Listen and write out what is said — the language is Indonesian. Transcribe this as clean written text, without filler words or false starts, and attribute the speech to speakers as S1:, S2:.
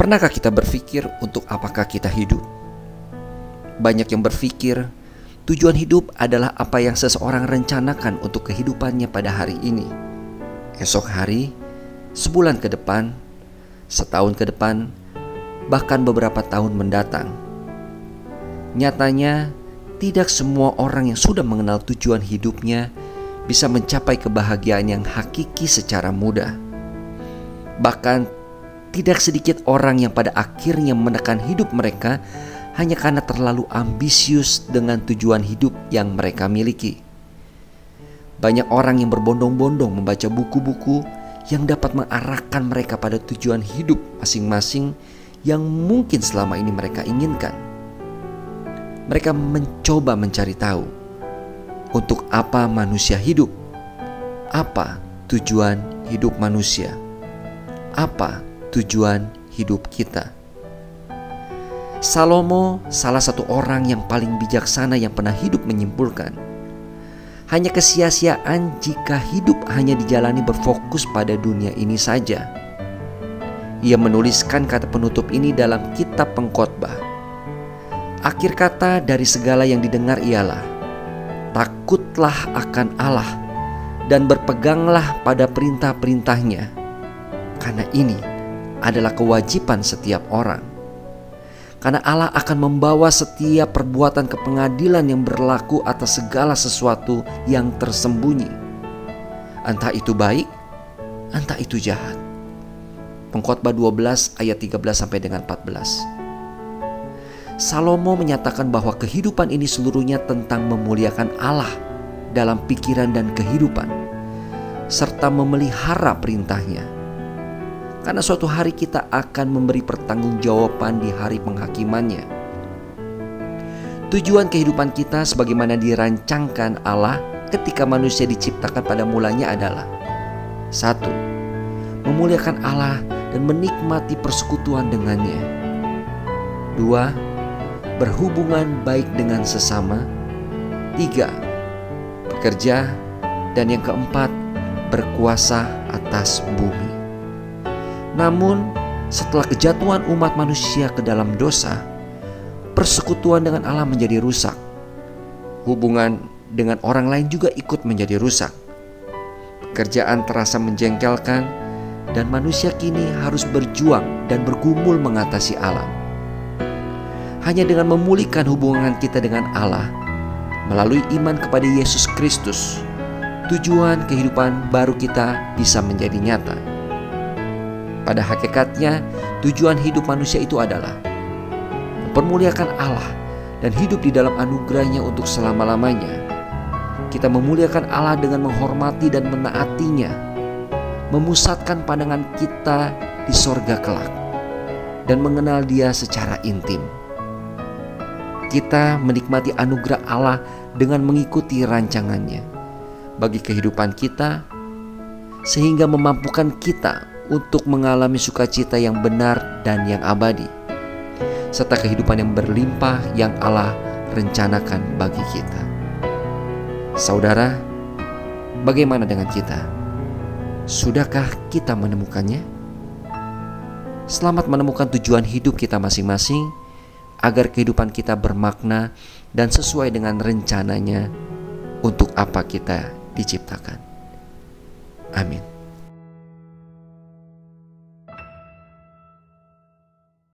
S1: Pernahkah kita berpikir untuk apakah kita hidup? Banyak yang berpikir tujuan hidup adalah apa yang seseorang rencanakan untuk kehidupannya pada hari ini, esok hari, sebulan ke depan, setahun ke depan, bahkan beberapa tahun mendatang. Nyatanya, tidak semua orang yang sudah mengenal tujuan hidupnya bisa mencapai kebahagiaan yang hakiki secara mudah. Bahkan tidak sedikit orang yang pada akhirnya menekan hidup mereka hanya karena terlalu ambisius dengan tujuan hidup yang mereka miliki. Banyak orang yang berbondong-bondong membaca buku-buku yang dapat mengarahkan mereka pada tujuan hidup masing-masing yang mungkin selama ini mereka inginkan. Mereka mencoba mencari tahu untuk apa manusia hidup, apa tujuan hidup manusia, apa tujuan hidup kita. Salomo, salah satu orang yang paling bijaksana yang pernah hidup, menyimpulkan, hanya kesia-siaan jika hidup hanya dijalani berfokus pada dunia ini saja. Ia menuliskan kata penutup ini dalam kitab Pengkhotbah. Akhir kata dari segala yang didengar ialah, takutlah akan Allah dan berpeganglah pada perintah-perintahnya, karena ini adalah kewajiban setiap orang. Karena Allah akan membawa setiap perbuatan ke pengadilan yang berlaku atas segala sesuatu yang tersembunyi, entah itu baik, entah itu jahat. Pengkhotbah 12 ayat 13 sampai dengan 14. Salomo menyatakan bahwa kehidupan ini seluruhnya tentang memuliakan Allah dalam pikiran dan kehidupan, serta memelihara perintahnya. Karena suatu hari kita akan memberi pertanggungjawaban di hari penghakimannya. Tujuan kehidupan kita sebagaimana dirancangkan Allah ketika manusia diciptakan pada mulanya adalah: 1. Memuliakan Allah dan menikmati persekutuan dengannya. 2. Berhubungan baik dengan sesama. 3. Bekerja. Dan yang keempat, berkuasa atas bumi. Namun, setelah kejatuhan umat manusia ke dalam dosa, persekutuan dengan Allah menjadi rusak. Hubungan dengan orang lain juga ikut menjadi rusak. Pekerjaan terasa menjengkelkan, dan manusia kini harus berjuang dan bergumul mengatasi alam. Hanya dengan memulihkan hubungan kita dengan Allah melalui iman kepada Yesus Kristus, tujuan kehidupan baru kita bisa menjadi nyata. Pada hakikatnya, tujuan hidup manusia itu adalah mempermuliakan Allah dan hidup di dalam anugerahnya untuk selama-lamanya. Kita memuliakan Allah dengan menghormati dan menaatinya, memusatkan pandangan kita di sorga kelak, dan mengenal Dia secara intim. Kita menikmati anugerah Allah dengan mengikuti rancangannya bagi kehidupan kita, sehingga memampukan kita untuk mengalami sukacita yang benar dan yang abadi, serta kehidupan yang berlimpah yang Allah rencanakan bagi kita. Saudara, bagaimana dengan kita? Sudahkah kita menemukannya? Selamat menemukan tujuan hidup kita masing-masing, agar kehidupan kita bermakna dan sesuai dengan rencananya untuk apa kita diciptakan. Amin.